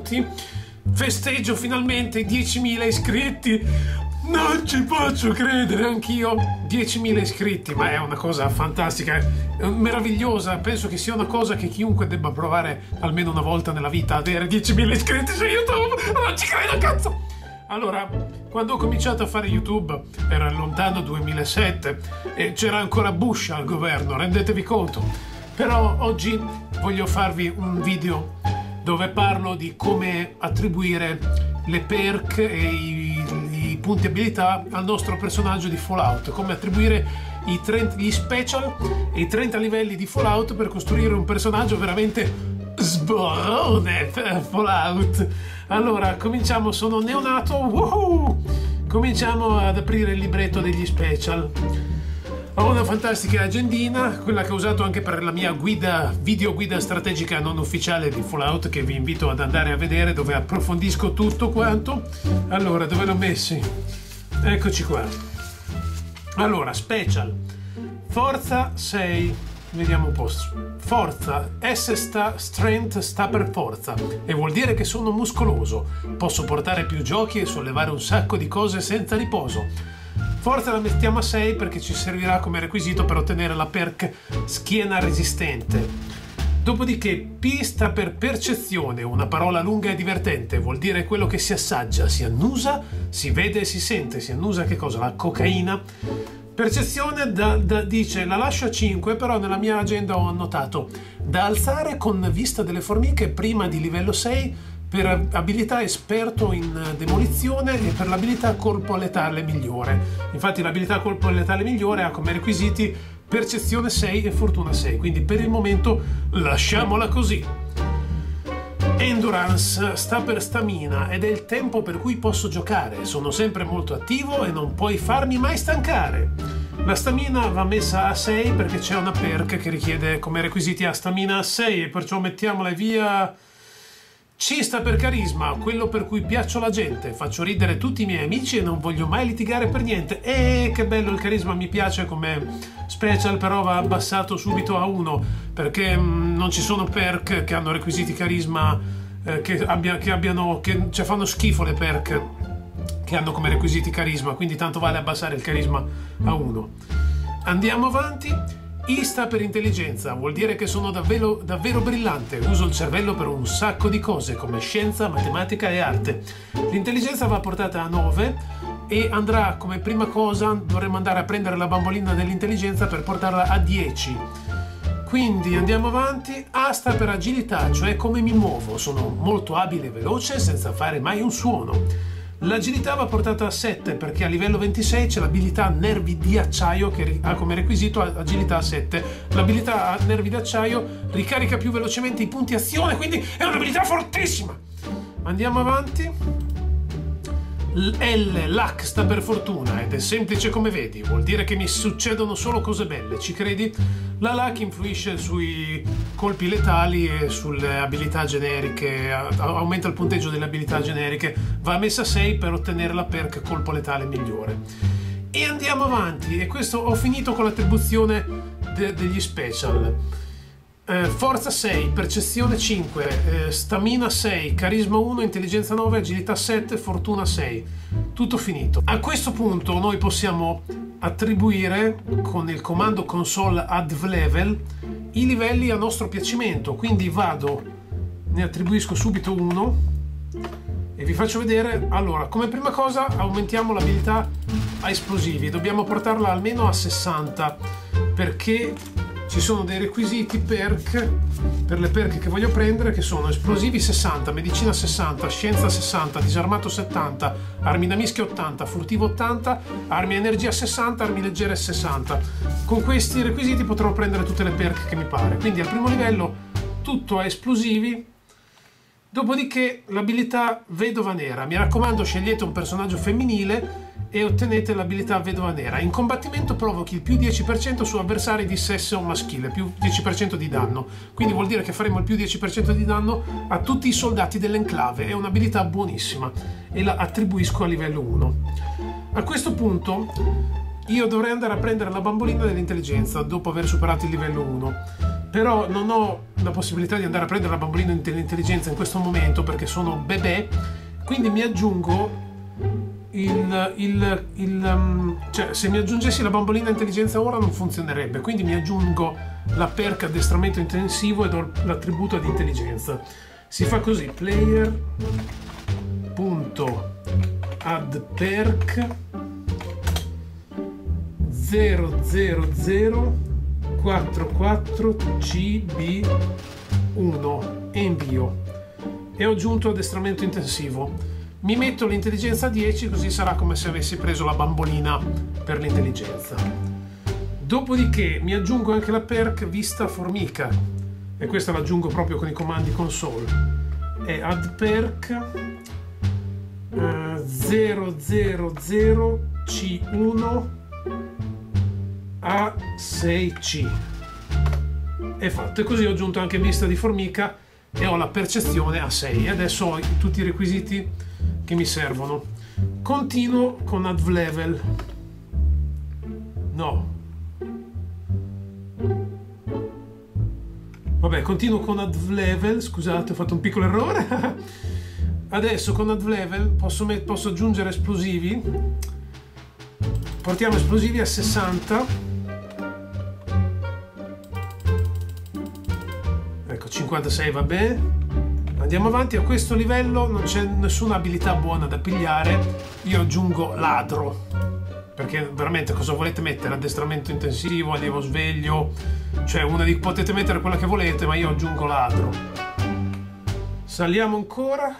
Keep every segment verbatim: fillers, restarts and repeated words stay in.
benvenuti. Festeggio finalmente i diecimila iscritti. Non ci posso credere, anch'io. diecimila iscritti, ma è una cosa fantastica, meravigliosa. Penso che sia una cosa che chiunque debba provare almeno una volta nella vita, avere diecimila iscritti su YouTube. Non ci credo, cazzo! Allora, quando ho cominciato a fare YouTube era il lontano duemilasette e c'era ancora Bush al governo, rendetevi conto. Però oggi voglio farvi un video dove parlo di come attribuire le perk e i, i punti abilità al nostro personaggio di Fallout, come attribuire i trenta, gli special e i trenta livelli di Fallout per costruire un personaggio veramente sborone per Fallout. Allora, cominciamo, sono neonato, woohoo! Cominciamo ad aprire il libretto degli special. Ho una fantastica agendina, quella che ho usato anche per la mia guida, video guida strategica non ufficiale di Fallout, che vi invito ad andare a vedere, dove approfondisco tutto quanto. Allora, dove l'ho messi? Eccoci qua. Allora, special. Forza sei. Vediamo un po'. Forza. S sta, strength sta per forza. E vuol dire che sono muscoloso. Posso portare più giochi e sollevare un sacco di cose senza riposo. Forza la mettiamo a sei perché ci servirà come requisito per ottenere la perk schiena resistente. Dopodiché P sta per percezione, una parola lunga e divertente, vuol dire quello che si assaggia, si annusa, si vede e si sente. Si annusa che cosa? La cocaina. Percezione da, da, dice la lascio a cinque, però nella mia agenda ho annotato da alzare con vista delle formiche prima di livello sei, per abilità esperto in demolizione e per l'abilità colpo letale migliore. Infatti l'abilità colpo letale migliore ha come requisiti percezione sei e fortuna sei, quindi per il momento lasciamola così. Endurance sta per stamina ed è il tempo per cui posso giocare. Sono sempre molto attivo e non puoi farmi mai stancare. La stamina va messa a sei perché c'è una perk che richiede come requisiti a stamina a sei e perciò mettiamola via. C sta per carisma, quello per cui piaccio alla gente, faccio ridere tutti i miei amici e non voglio mai litigare per niente. E che bello, il carisma mi piace come special, però va abbassato subito a uno perché mh, non ci sono perk che hanno requisiti carisma eh, che, abbia, che abbiano che cioè fanno schifo le perk che hanno come requisiti carisma, quindi tanto vale abbassare il carisma a uno. Andiamo avanti. I sta per intelligenza, vuol dire che sono davvero, davvero brillante, uso il cervello per un sacco di cose come scienza, matematica e arte. L'intelligenza va portata a nove e andrà come prima cosa, dovremmo andare a prendere la bambolina dell'intelligenza per portarla a dieci. Quindi andiamo avanti. A sta per agilità, cioè come mi muovo, sono molto abile e veloce senza fare mai un suono. L'agilità va portata a sette perché a livello ventisei c'è l'abilità nervi di acciaio che ha come requisito agilità sette. L'abilità a nervi di acciaio ricarica più velocemente i punti azione, quindi è un'abilità fortissima. Andiamo avanti. L, luck sta per fortuna ed è semplice come vedi, vuol dire che mi succedono solo cose belle, ci credi? La luck influisce sui colpi letali e sulle abilità generiche, aumenta il punteggio delle abilità generiche, va messa a sei per ottenere la perk colpo letale migliore. E andiamo avanti, e questo ho finito con l'attribuzione de- degli special. Eh, forza sei, percezione cinque, eh, stamina sei, carisma uno, intelligenza nove, agilità sette, fortuna sei. Tutto finito. A questo punto noi possiamo attribuire con il comando console add level i livelli a nostro piacimento. Quindi vado, ne attribuisco subito uno e vi faccio vedere. Allora, come prima cosa aumentiamo l'abilità a esplosivi, dobbiamo portarla almeno a sessanta perché ci sono dei requisiti perk per le perk che voglio prendere, che sono esplosivi sessanta, medicina sessanta, scienza sessanta, disarmato settanta, armi da mischia ottanta, furtivo ottanta, armi energia sessanta, armi leggere sessanta. Con questi requisiti potrò prendere tutte le perk che mi pare. Quindi al primo livello tutto a esplosivi. Dopodiché l'abilità vedova nera. Mi raccomando, scegliete un personaggio femminile e ottenete l'abilità vedova nera. In combattimento provochi il più dieci per cento su avversari di sesso maschile, più dieci per cento di danno. Quindi vuol dire che faremo il più dieci per cento di danno a tutti i soldati dell'enclave. È un'abilità buonissima e la attribuisco a livello uno. A questo punto io dovrei andare a prendere la bambolina dell'intelligenza dopo aver superato il livello uno. però non ho la possibilità di andare a prendere la bambolina dell'intelligenza in questo momento perché sono bebè, quindi mi aggiungo il, il, il um, cioè se mi aggiungessi la bambolina intelligenza ora non funzionerebbe, quindi mi aggiungo la perk addestramento intensivo e do l'attributo ad intelligenza. Si fa così: player punto add perk zero zero zero quattro quattro C B uno e invio, e ho aggiunto addestramento intensivo. Mi metto l'intelligenza dieci, così sarà come se avessi preso la bambolina per l'intelligenza. Dopodiché mi aggiungo anche la perk vista formica, e questa la aggiungo proprio con i comandi console. È add perk uh, zero zero zero C uno A sei C. È fatto, e così ho aggiunto anche vista di formica e ho la percezione a sei, e adesso ho tutti i requisiti che mi servono. Continuo con add level. No. Vabbè, continuo con add level, scusate, ho fatto un piccolo errore. Adesso con add level posso, posso aggiungere esplosivi. Portiamo esplosivi a sessanta. Ecco, cinquantasei va bene. Andiamo avanti. A questo livello non c'è nessuna abilità buona da pigliare. Io aggiungo ladro, perché veramente cosa volete mettere? Addestramento intensivo, allievo sveglio, cioè una di... potete mettere quella che volete, ma io aggiungo ladro. Saliamo ancora.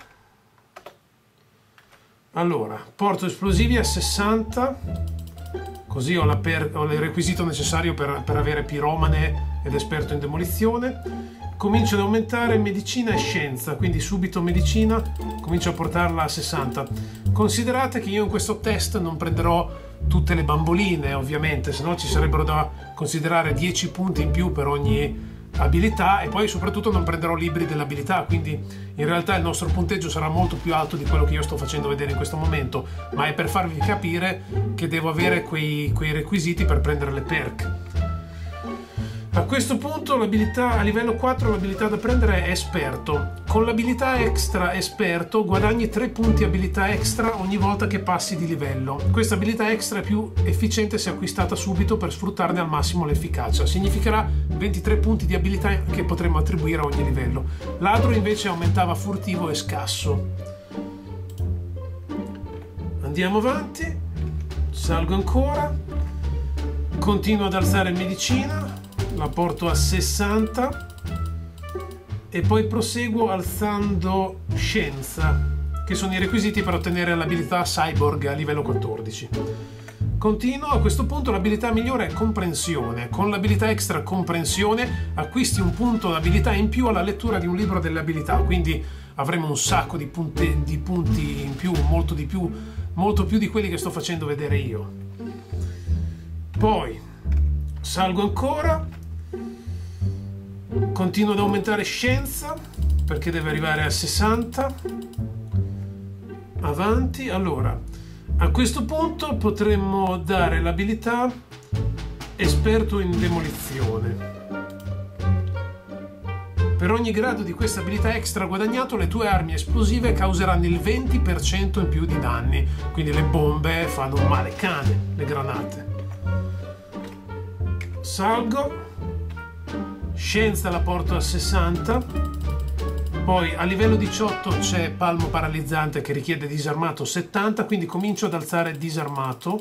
Allora, porto esplosivi a sessanta, così ho, la per... ho il requisito necessario per, per avere piromane ed esperto in demolizione. Comincio ad aumentare medicina e scienza, quindi subito medicina comincio a portarla a sessanta. Considerate che io in questo test non prenderò tutte le bamboline, ovviamente, se no ci sarebbero da considerare dieci punti in più per ogni abilità, e poi soprattutto non prenderò libri dell'abilità, quindi in realtà il nostro punteggio sarà molto più alto di quello che io sto facendo vedere in questo momento, ma è per farvi capire che devo avere quei, quei requisiti per prendere le perk. A questo punto l'abilità a livello quattro, l'abilità da prendere è esperto. Con l'abilità extra esperto guadagni tre punti abilità extra ogni volta che passi di livello. Questa abilità extra è più efficiente se acquistata subito per sfruttarne al massimo l'efficacia. Significherà ventitré punti di abilità che potremo attribuire a ogni livello. Ladro invece aumentava furtivo e scasso. Andiamo avanti. Salgo ancora. Continuo ad alzare medicina. La porto a sessanta e poi proseguo alzando scienza, che sono i requisiti per ottenere l'abilità cyborg a livello quattordici. Continuo. A questo punto l'abilità migliore è comprensione. Con l'abilità extra comprensione acquisti un punto d'abilità in più alla lettura di un libro delle abilità, quindi avremo un sacco di punti, di punti in più, molto di più, molto più di quelli che sto facendo vedere io. Poi salgo ancora. Continuo ad aumentare scienza perché deve arrivare a sessanta. Avanti. Allora, a questo punto potremmo dare l'abilità esperto in demolizione. Per ogni grado di questa abilità extra guadagnato, le tue armi esplosive causeranno il venti per cento in più di danni. Quindi le bombe fanno un male cane, le granate. Salgo. Scienza la porto a sessanta. Poi a livello diciotto c'è palmo paralizzante che richiede disarmato settanta, quindi comincio ad alzare disarmato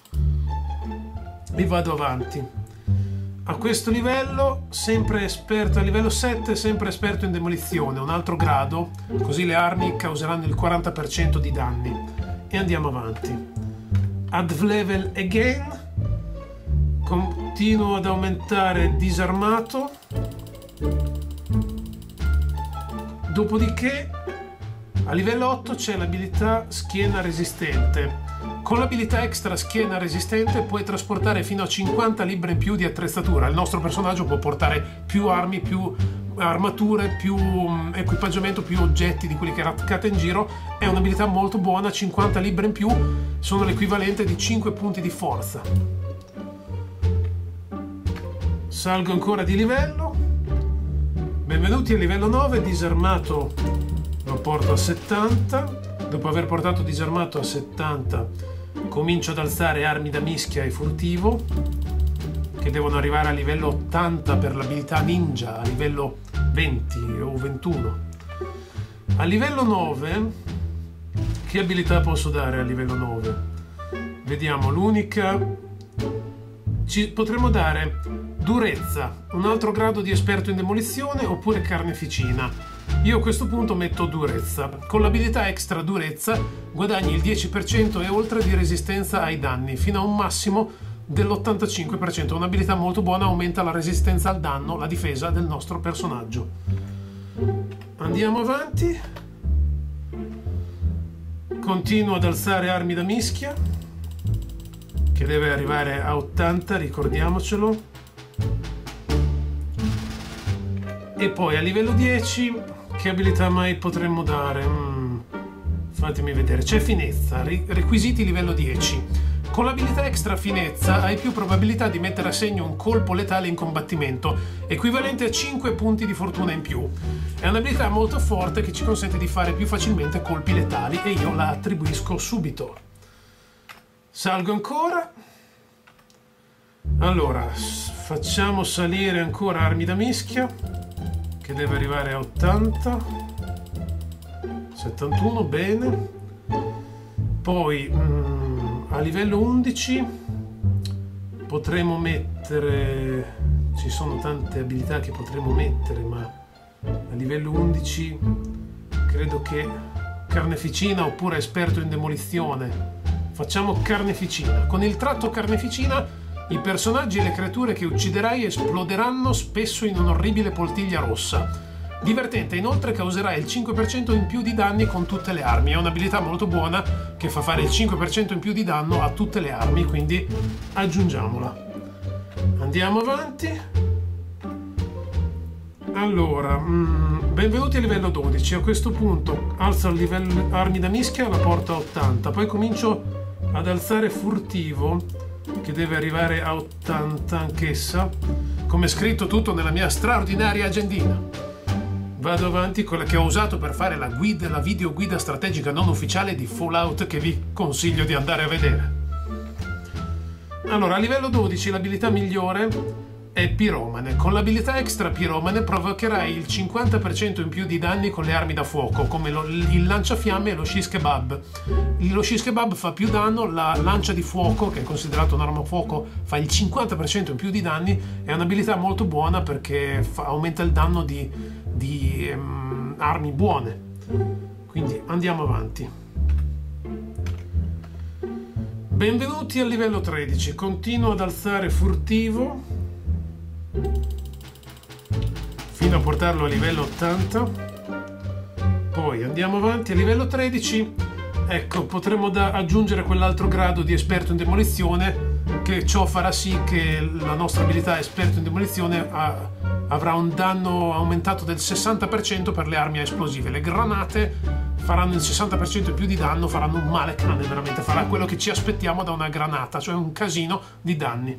e vado avanti. A questo livello, sempre esperto a livello sette, sempre esperto in demolizione, un altro grado, così le armi causeranno il quaranta per cento di danni. E andiamo avanti. Add level again. Continuo ad aumentare disarmato. Dopodiché a livello otto c'è l'abilità schiena resistente. Con l'abilità extra schiena resistente puoi trasportare fino a cinquanta libbre in più di attrezzatura. Il nostro personaggio può portare più armi, più armature, più equipaggiamento, più oggetti di quelli che raccata in giro. È un'abilità molto buona. Cinquanta libbre in più sono l'equivalente di cinque punti di forza. Salgo ancora di livello. Benvenuti a livello nove, disarmato lo porto a settanta. Dopo aver portato disarmato a settanta comincio ad alzare armi da mischia e furtivo, che devono arrivare a livello ottanta per l'abilità ninja, a livello venti o ventuno. A livello nove, che abilità posso dare a livello nove? Vediamo, l'unica... Ci potremmo dare durezza, un altro grado di esperto in demolizione, oppure carneficina. Io a questo punto metto durezza. Con l'abilità extra durezza guadagni il dieci per cento e oltre di resistenza ai danni, fino a un massimo dell'ottantacinque per cento. Un'abilità molto buona, aumenta la resistenza al danno, la difesa del nostro personaggio. Andiamo avanti. Continuo ad alzare armi da mischia, che deve arrivare a ottanta, ricordiamocelo. E poi a livello dieci, che abilità mai potremmo dare? Mm, fatemi vedere. C'è finezza, requisiti livello dieci. Con l'abilità extra finezza hai più probabilità di mettere a segno un colpo letale in combattimento, equivalente a cinque punti di fortuna in più. È un'abilità molto forte che ci consente di fare più facilmente colpi letali e io la attribuisco subito. Salgo ancora. Allora, facciamo salire ancora armi da mischia, che deve arrivare a ottanta. settantuno, bene. Poi mm, a livello undici potremo mettere... Ci sono tante abilità che potremo mettere, ma a livello undici credo che carneficina oppure esperto in demolizione. Facciamo carneficina. Con il tratto carneficina i personaggi e le creature che ucciderai esploderanno spesso in un'orribile poltiglia rossa. Divertente, inoltre causerà il cinque per cento in più di danni con tutte le armi. È un'abilità molto buona che fa fare il cinque per cento in più di danno a tutte le armi, quindi aggiungiamola. Andiamo avanti. Allora, mh, benvenuti a livello dodici. A questo punto alzo il livello armi da mischia, la porto a ottanta. Poi comincio ad alzare furtivo, che deve arrivare a ottanta anch'essa, come scritto tutto nella mia straordinaria agendina. Vado avanti con la che ho usato per fare la guida, la video guida strategica non ufficiale di Fallout, che vi consiglio di andare a vedere. Allora, a livello dodici l'abilità migliore è Piromane. Con l'abilità extra Piromane provocherai il cinquanta per cento in più di danni con le armi da fuoco, come lo, il lanciafiamme e lo shish kebab. Lo shish kebab fa più danno, la lancia di fuoco, che è considerato un'arma a fuoco, fa il cinquanta per cento in più di danni. È un'abilità molto buona perché fa, aumenta il danno di, di um, armi buone. Quindi andiamo avanti. Benvenuti al livello tredici. Continuo ad alzare furtivo fino a portarlo a livello ottanta. Poi andiamo avanti a livello tredici. Ecco, potremo da aggiungere quell'altro grado di esperto in demolizione, che ciò farà sì che la nostra abilità esperto in demolizione ha, avrà un danno aumentato del sessanta per cento per le armi esplosive. Le granate faranno il sessanta per cento in più di danno, faranno un male cane, veramente farà quello che ci aspettiamo da una granata, cioè un casino di danni.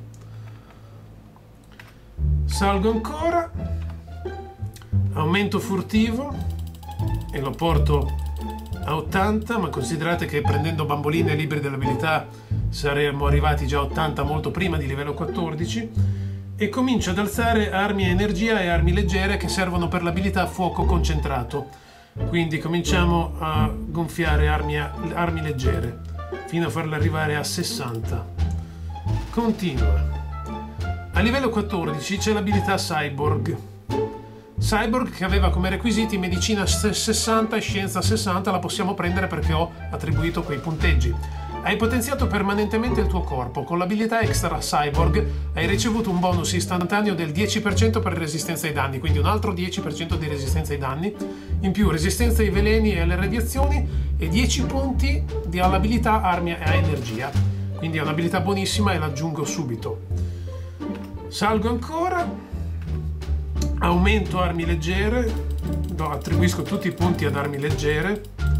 Salgo ancora, aumento furtivo e lo porto a ottanta, ma considerate che prendendo bamboline e libri dell'abilità saremmo arrivati già a ottanta molto prima di livello quattordici, e comincio ad alzare armi a energia e armi leggere che servono per l'abilità fuoco concentrato. Quindi cominciamo a gonfiare armi, a, armi leggere fino a farle arrivare a sessanta. Continua. A livello quattordici c'è l'abilità Cyborg. Cyborg, che aveva come requisiti medicina sessanta e scienza sessanta, la possiamo prendere perché ho attribuito quei punteggi. Hai potenziato permanentemente il tuo corpo. Con l'abilità extra Cyborg hai ricevuto un bonus istantaneo del dieci per cento per resistenza ai danni, quindi un altro dieci per cento di resistenza ai danni, in più resistenza ai veleni e alle radiazioni e dieci punti di all'abilità armi a energia. Quindi è un'abilità buonissima e l'aggiungo subito. Salgo ancora, aumento armi leggere, attribuisco tutti i punti ad armi leggere,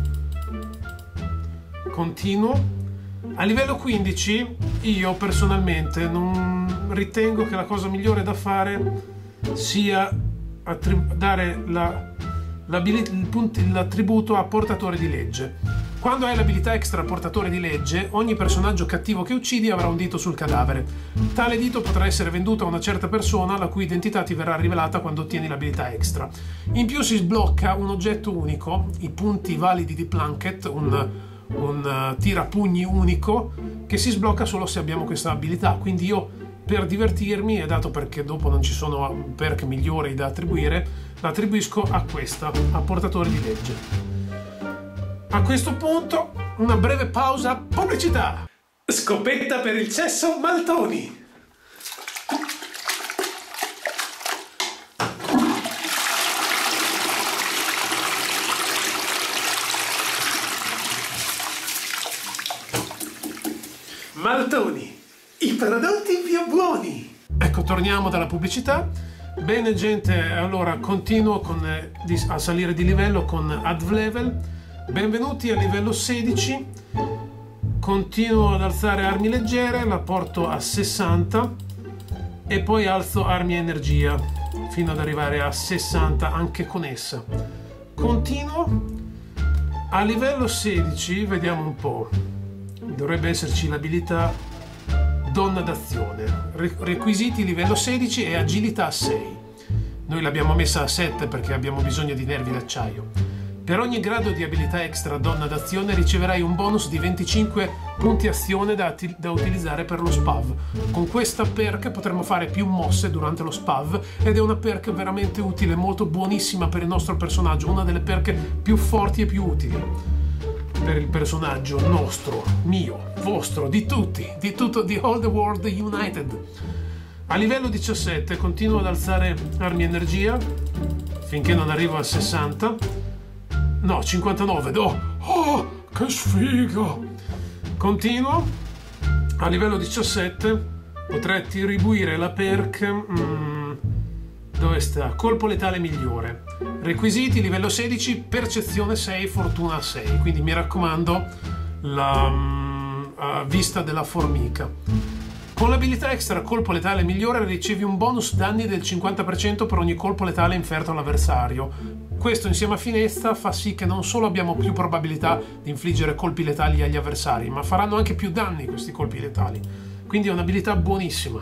continuo. A livello quindici io personalmente non ritengo che la cosa migliore da fare sia dare l'attributo a portatore di legge. Quando hai l'abilità extra portatore di legge, ogni personaggio cattivo che uccidi avrà un dito sul cadavere. Tale dito potrà essere venduto a una certa persona la cui identità ti verrà rivelata quando ottieni l'abilità extra. In più si sblocca un oggetto unico, i punti validi di Plunkett, un, un uh, tirapugni unico che si sblocca solo se abbiamo questa abilità. Quindi io, per divertirmi, e dato perché dopo non ci sono perk migliori da attribuire, l'attribuisco a questa, a portatore di legge. A questo punto, una breve pausa pubblicità. Scopetta per il cesso Maltoni. Maltoni, i prodotti più buoni. Ecco, torniamo dalla pubblicità. Bene gente, allora continuo con, eh, a salire di livello con Add Level. Benvenuti a livello sedici, continuo ad alzare armi leggere, la porto a sessanta e poi alzo armi energia fino ad arrivare a sessanta anche con essa. Continuo a livello sedici, vediamo un po', dovrebbe esserci l'abilità donna d'azione, requisiti livello sedici e agilità sei. Noi l'abbiamo messa a sette perché abbiamo bisogno di nervi d'acciaio. Per ogni grado di abilità extra donna d'azione riceverai un bonus di venticinque punti azione da, da utilizzare per lo spav. Con questa perk potremo fare più mosse durante lo spav ed è una perk veramente utile, molto buonissima per il nostro personaggio, una delle perk più forti e più utili per il personaggio nostro, mio, vostro, di tutti, di tutto, di all the world united. A livello diciassette continuo ad alzare armi energia finché non arrivo a sessanta. No, cinquantanove, no! Oh, che sfiga! Continuo. A livello diciassette potrei attribuire la perk... Mm, dove sta? Colpo letale migliore. Requisiti, livello sedici, percezione sei, fortuna sei. Quindi mi raccomando, la mm, vista della formica. Con l'abilità extra colpo letale migliore ricevi un bonus danni del cinquanta per cento per ogni colpo letale inferto all'avversario. Questo insieme a Finestra fa sì che non solo abbiamo più probabilità di infliggere colpi letali agli avversari, ma faranno anche più danni questi colpi letali. Quindi è un'abilità buonissima.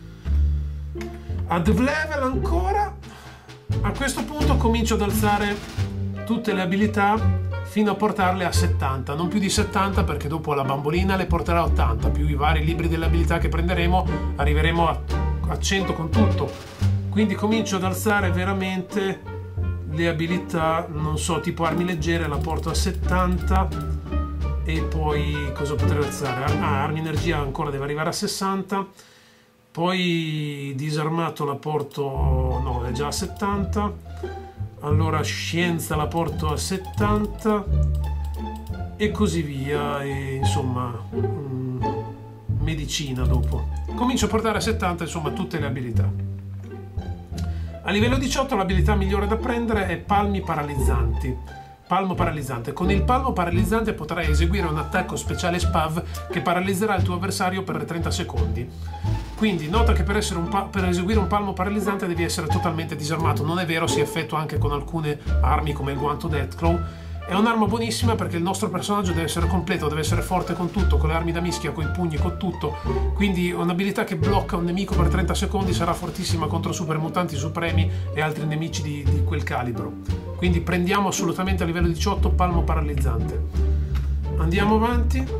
Ad level ancora. A questo punto comincio ad alzare tutte le abilità fino a portarle a settanta, non più di settanta perché dopo la bambolina le porterà a ottanta, più i vari libri delle abilità che prenderemo arriveremo a, a cento con tutto. Quindi comincio ad alzare veramente le abilità, non so, tipo armi leggere la porto a settanta e poi cosa potrei alzare? Ah, armi energia ancora deve arrivare a sessanta, poi disarmato la porto, no, è già a settanta. Allora scienza la porto a settanta e così via, e insomma mm, medicina dopo. Comincio a portare a settanta insomma tutte le abilità. A livello diciotto l'abilità migliore da prendere è palmi paralizzanti. Palmo paralizzante. Con il palmo paralizzante potrai eseguire un attacco speciale spav che paralizzerà il tuo avversario per trenta secondi. Quindi nota che per, essere un per eseguire un palmo paralizzante devi essere totalmente disarmato. Non è vero, si effettua anche con alcune armi come il guanto Deathclaw. È un'arma buonissima perché il nostro personaggio deve essere completo, deve essere forte con tutto, con le armi da mischia, con i pugni, con tutto. Quindi un'abilità che blocca un nemico per trenta secondi sarà fortissima contro super mutanti supremi e altri nemici di, di quel calibro. Quindi prendiamo assolutamente a livello diciotto palmo paralizzante. Andiamo avanti.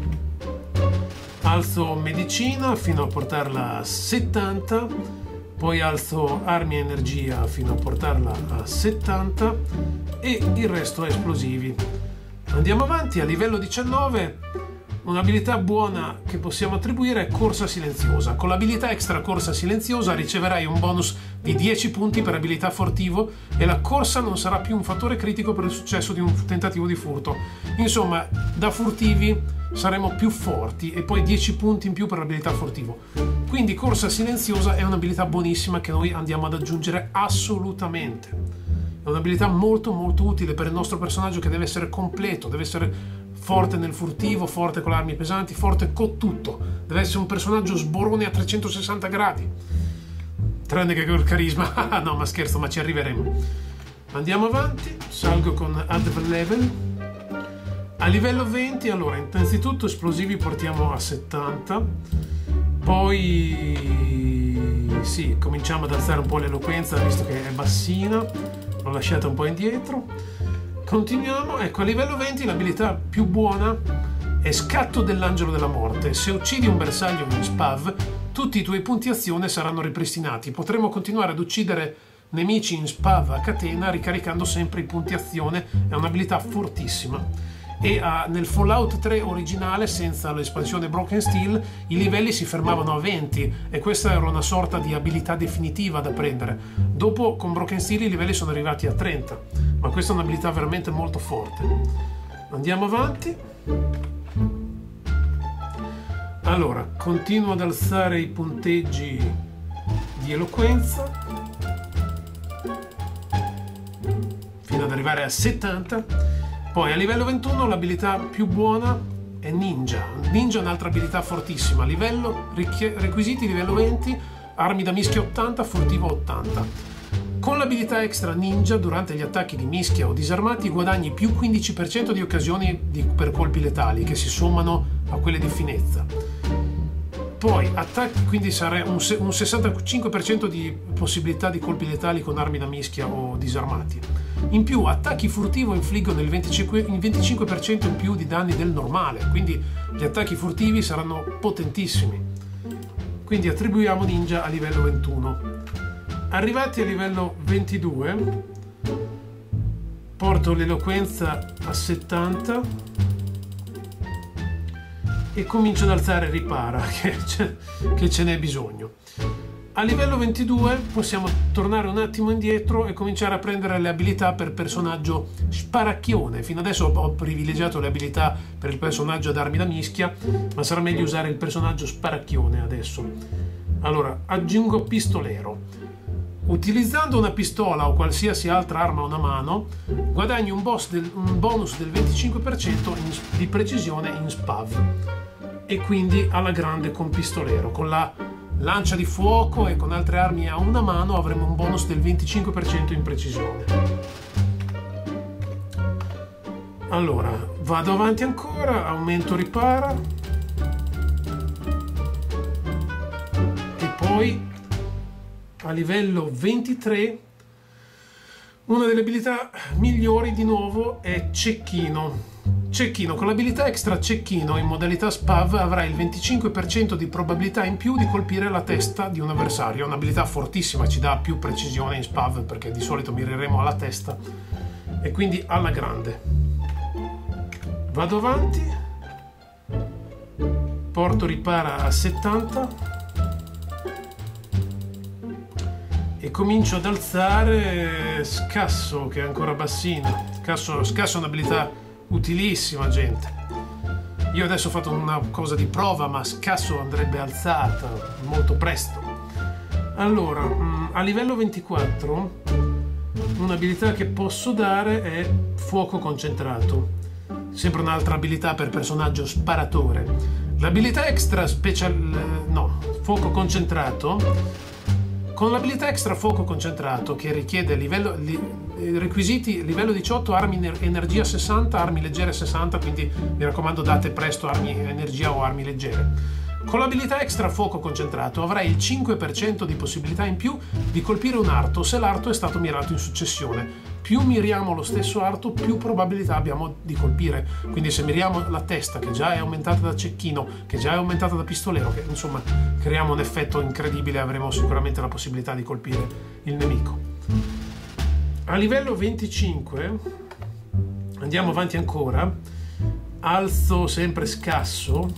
Alzo medicina fino a portarla a settanta, poi alzo armi e energia fino a portarla a settanta e il resto è esplosivi. Andiamo avanti. A livello diciannove un'abilità buona che possiamo attribuire è corsa silenziosa. Con l'abilità extra corsa silenziosa riceverai un bonus di dieci punti per abilità furtivo e la corsa non sarà più un fattore critico per il successo di un tentativo di furto. Insomma, da furtivi saremo più forti e poi dieci punti in più per l'abilità furtivo. Quindi corsa silenziosa è un'abilità buonissima che noi andiamo ad aggiungere assolutamente. È un'abilità molto molto utile per il nostro personaggio che deve essere completo, deve essere forte nel furtivo, forte con le armi pesanti, forte con tutto. Deve essere un personaggio sborone a trecentosessanta gradi. tranne che col carisma. No, ma scherzo, ma ci arriveremo. Andiamo avanti, salgo con Add Level. A livello venti, allora, innanzitutto esplosivi portiamo a settanta, poi sì, cominciamo ad alzare un po' l'eloquenza, visto che è bassina, l'ho lasciata un po' indietro. Continuiamo, ecco, a livello venti l'abilità più buona è Scatto dell'Angelo della Morte. Se uccidi un bersaglio in spav, tutti i tuoi punti azione saranno ripristinati. Potremo continuare ad uccidere nemici in spav a catena ricaricando sempre i punti azione, è un'abilità fortissima. E uh, nel Fallout tre originale, senza l'espansione Broken Steel, i livelli si fermavano a venti e questa era una sorta di abilità definitiva da prendere. Dopo con Broken Steel i livelli sono arrivati a trenta, ma questa è un'abilità veramente molto forte. Andiamo avanti. Allora, continuo ad alzare i punteggi di eloquenza fino ad arrivare a settanta. Poi a livello ventuno l'abilità più buona è Ninja. Ninja è un'altra abilità fortissima. Livello, requisiti livello venti, armi da mischia ottanta, furtivo ottanta. Con l'abilità extra Ninja, durante gli attacchi di mischia o disarmati guadagni più quindici per cento di occasioni di, per colpi letali, che si sommano a quelle di finezza. Poi attacchi, quindi sarà un, un sessantacinque per cento di possibilità di colpi letali con armi da mischia o disarmati. In più, attacchi furtivo infliggono il venticinque, il venticinque per cento in più di danni del normale, quindi gli attacchi furtivi saranno potentissimi. Quindi attribuiamo Ninja a livello ventuno. Arrivati a livello ventidue, porto l'eloquenza a settanta e comincio ad alzare Ripara, che, che ce n'è bisogno. A livello ventidue possiamo tornare un attimo indietro e cominciare a prendere le abilità per personaggio sparacchione. Fino adesso ho privilegiato le abilità per il personaggio ad armi da mischia, ma sarà meglio usare il personaggio sparacchione adesso. Allora, aggiungo pistolero. Utilizzando una pistola o qualsiasi altra arma a una mano, guadagni un, boss del, un bonus del venticinque per cento in, di precisione in spav. E quindi alla grande con pistolero. Con la lancia di fuoco e con altre armi a una mano avremo un bonus del venticinque per cento in precisione. Allora, vado avanti ancora, aumento Ripara e poi a livello ventitré una delle abilità migliori di nuovo è Cecchino. Cecchino, con l'abilità extra Cecchino in modalità spav avrai il venticinque per cento di probabilità in più di colpire la testa di un avversario. È un'abilità fortissima, ci dà più precisione in spav perché di solito mireremo alla testa e quindi alla grande. Vado avanti, porto Ripara a settanta e comincio ad alzare Scasso, che è ancora bassina. Scasso, Scasso è un'abilità utilissima, gente. Io adesso ho fatto una cosa di prova, ma Scasso andrebbe alzata molto presto. Allora, a livello ventiquattro un'abilità che posso dare è Fuoco Concentrato, sempre un'altra abilità per personaggio sparatore. L'abilità extra special no, Fuoco Concentrato, con l'abilità extra Fuoco Concentrato, che richiede livello, li, requisiti livello diciotto, armi energia sessanta, armi leggere sessanta, quindi mi raccomando date presto armi energia o armi leggere. Con l'abilità extra Fuoco Concentrato avrai il cinque per cento di possibilità in più di colpire un arto se l'arto è stato mirato in successione. Più miriamo lo stesso arto, più probabilità abbiamo di colpire. Quindi se miriamo la testa, che già è aumentata da Cecchino, che già è aumentata da Pistolero, che insomma creiamo un effetto incredibile, avremo sicuramente la possibilità di colpire il nemico. A livello venticinque andiamo avanti ancora, alzo sempre Scasso.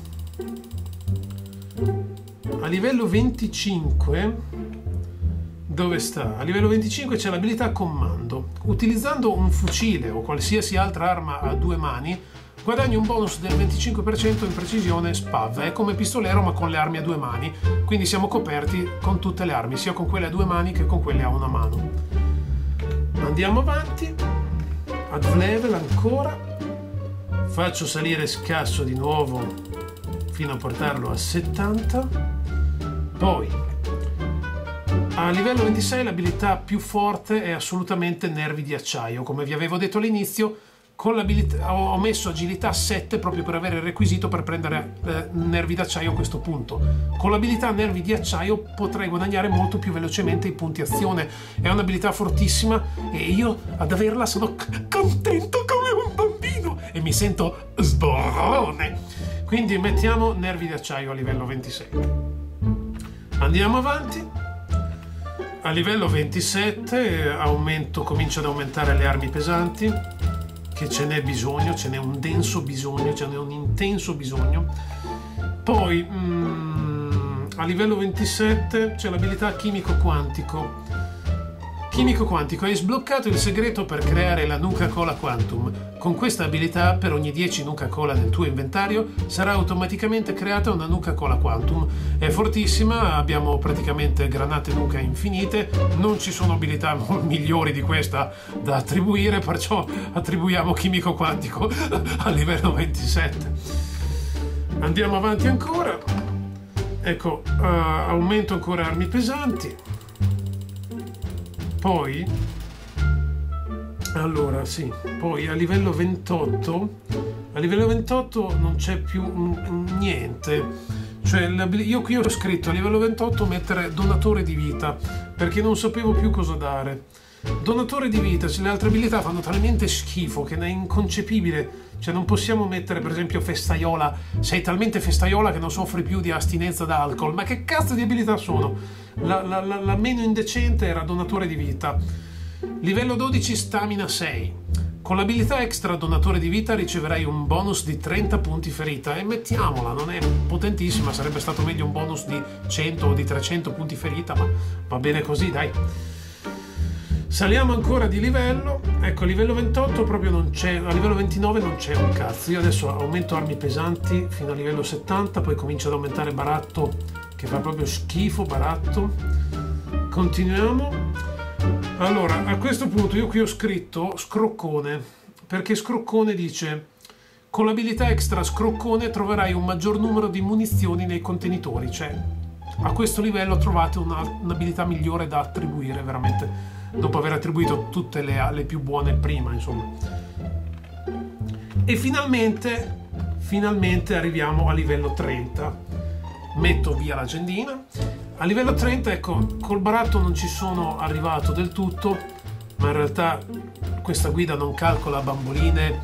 A livello venticinque dove sta? A livello venticinque c'è l'abilità Comando. Utilizzando un fucile o qualsiasi altra arma a due mani guadagni un bonus del venticinque per cento in precisione spav. È come Pistolero ma con le armi a due mani, quindi siamo coperti con tutte le armi, sia con quelle a due mani che con quelle a una mano. Andiamo avanti, ad level ancora, faccio salire Scasso di nuovo fino a portarlo a settanta, poi A livello ventisei l'abilità più forte è assolutamente nervi di acciaio. Come vi avevo detto all'inizio, con l'abilità ho messo agilità sette proprio per avere il requisito per prendere eh, nervi d'acciaio a questo punto. Con l'abilità nervi di acciaio potrei guadagnare molto più velocemente i punti azione. È un'abilità fortissima e io ad averla sono c- contento come un bambino e mi sento sborrone. Quindi mettiamo nervi di acciaio a livello ventisei. Andiamo avanti. A livello ventisette aumento, comincio ad aumentare le armi pesanti, che ce n'è bisogno, ce n'è un denso bisogno, ce n'è un intenso bisogno. Poi mm, a livello ventisette c'è l'abilità chimico quantico. Chimico quantico, hai sbloccato il segreto per creare la Nuka-Cola Quantum. Con questa abilità, per ogni dieci Nuka-Cola nel tuo inventario, sarà automaticamente creata una Nuka-Cola Quantum. È fortissima, abbiamo praticamente granate Nuka infinite, non ci sono abilità migliori di questa da attribuire, perciò attribuiamo chimico quantico a livello ventisette. Andiamo avanti ancora. Ecco, uh, aumento ancora armi pesanti. Poi, allora sì, poi a livello ventotto, a livello ventotto non c'è più mm, niente. Cioè, io qui ho scritto a livello ventotto mettere donatore di vita, perché non sapevo più cosa dare. Donatore di vita, se le altre abilità fanno talmente schifo che è inconcepibile. Cioè non possiamo mettere per esempio festaiola, sei talmente festaiola che non soffri più di astinenza da alcol. Ma che cazzo di abilità sono? La, la, la, la meno indecente era donatore di vita. Livello dodici, stamina sei. Con l'abilità extra donatore di vita riceverai un bonus di trenta punti ferita. E mettiamola, non è potentissima, sarebbe stato meglio un bonus di cento o di trecento punti ferita, ma va bene così, dai. Saliamo ancora di livello. Ecco, a livello ventotto proprio non c'è, a livello ventinove non c'è un cazzo. Io adesso aumento armi pesanti fino a livello settanta, poi comincio ad aumentare baratto, che fa proprio schifo, baratto. Continuiamo. Allora, a questo punto io qui ho scritto scroccone, perché scroccone dice: con l'abilità extra scroccone troverai un maggior numero di munizioni nei contenitori. Cioè, a questo livello trovate una, un'abilità migliore da attribuire, veramente, dopo aver attribuito tutte le, le più buone prima, insomma. E finalmente, finalmente arriviamo a livello trenta. Metto via l'agendina. A livello trenta, ecco, col baratto non ci sono arrivato del tutto, ma in realtà questa guida non calcola bamboline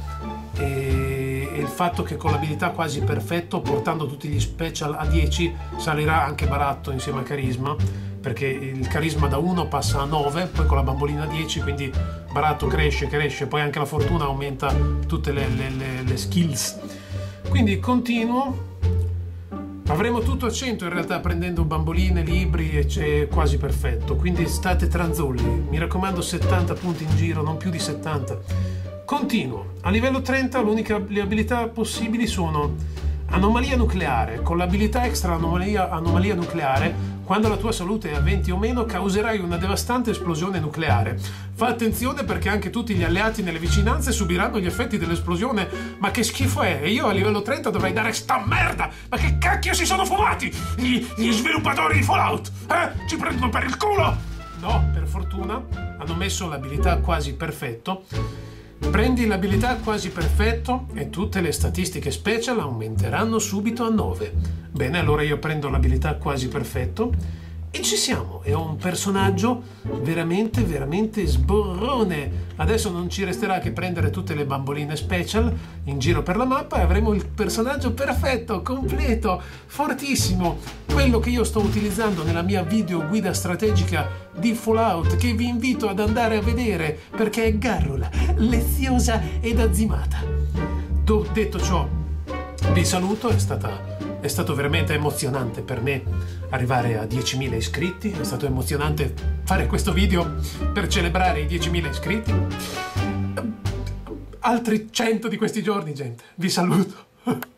e, e il fatto che con l'abilità quasi perfetto, portando tutti gli special a dieci, salirà anche baratto insieme a carisma, perché il carisma da uno passa a nove, poi con la bambolina a dieci, quindi baratto cresce, cresce, poi anche la fortuna aumenta tutte le, le, le, le skills. Quindi continuo. Avremo tutto a cento in realtà prendendo bamboline, libri e c'è quasi perfetto, quindi state tranzolli, mi raccomando settanta punti in giro, non più di settanta. Continuo. A livello trenta l'unica, le abilità possibili sono anomalia nucleare. Con l'abilità extra anomalia, anomalia nucleare, quando la tua salute è a venti o meno, causerai una devastante esplosione nucleare. Fa attenzione perché anche tutti gli alleati nelle vicinanze subiranno gli effetti dell'esplosione. Ma che schifo è? E io a livello trenta dovrei dare sta merda! Ma che cacchio si sono fumati gli, gli sviluppatori di Fallout? Eh? Ci prendono per il culo? No, per fortuna hanno messo l'abilità quasi perfetto. Prendi l'abilità quasi perfetto e tutte le statistiche special aumenteranno subito a nove. Bene, allora io prendo l'abilità quasi perfetto e ci siamo. E ho un personaggio veramente, veramente sborrone. Adesso non ci resterà che prendere tutte le bamboline special in giro per la mappa e avremo il personaggio perfetto, completo, fortissimo. Quello che io sto utilizzando nella mia video guida strategica di Fallout, che vi invito ad andare a vedere perché è garrula, leziosa ed azzimata. Do, detto ciò, vi saluto, è stata... È stato veramente emozionante per me arrivare a diecimila iscritti, è stato emozionante fare questo video per celebrare i diecimila iscritti. Altri cento di questi giorni, gente. Vi saluto.